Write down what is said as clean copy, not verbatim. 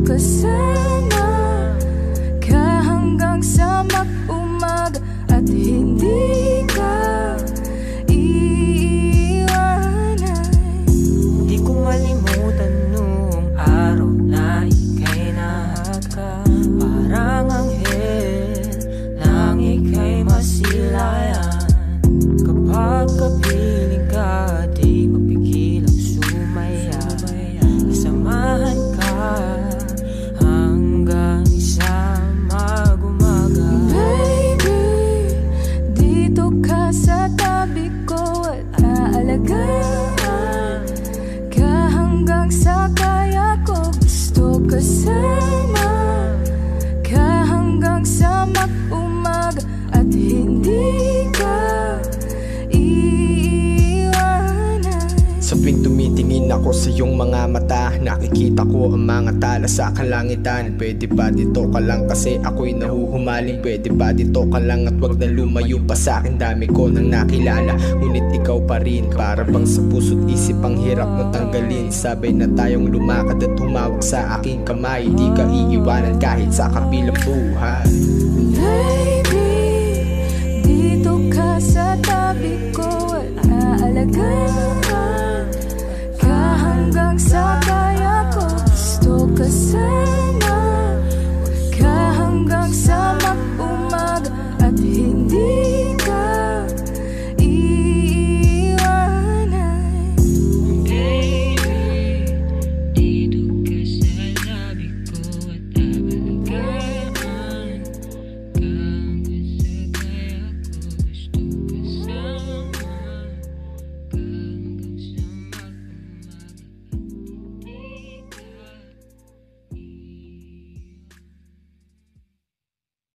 ka sana, ka hanggang sa mag-umaga at hindi ka iiwanan. Di ko malimutan nung araw na ika'y nahaka, parang anghel nang ika'y masilayan. Kapag kapiling ka, di mapigilang sumaya. Isamahan ka hanggang sa mag-umaga. Baby, dito ka sa tabi ko at aalagaan ka hanggang sa kaya ko. Gusto ka sana, ka hanggang sa mag-umaga at hindi ka iiwanan. Sa tuwing tumitingin ako sa iyong mga mata, nakikita ko ang mga tala sa kalangitan. Pwede ba dito ka lang kasi ako'y nahuhumaling? Pwede ba dito ka lang at wag na lumayo pa sa akin? Dami ko nang nakilala, ngunit ikaw pa rin. Para bang sa puso't isip ang hirap mo tanggalin. Sabay na tayong lumakad at humawak sa aking kamay. Di ka iiwanan kahit sa kabilang buhay. Baby, dito ka sa tabi ko at aalagaan